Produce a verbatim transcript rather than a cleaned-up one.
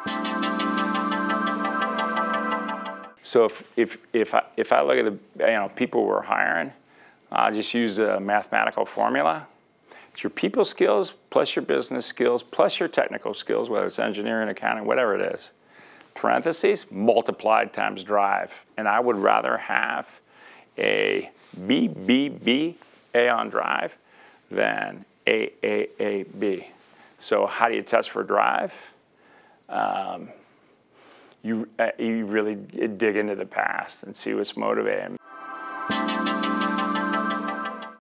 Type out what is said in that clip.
So if, if, if, I, if I look at the you know, people we're hiring, I'll just use a mathematical formula. It's your people skills plus your business skills plus your technical skills, whether it's engineering, accounting, whatever it is. Parentheses, multiplied times drive. And I would rather have a B B B A on drive than A A A B. So how do you test for drive? Um, you, uh, you really dig into the past and see what's motivating.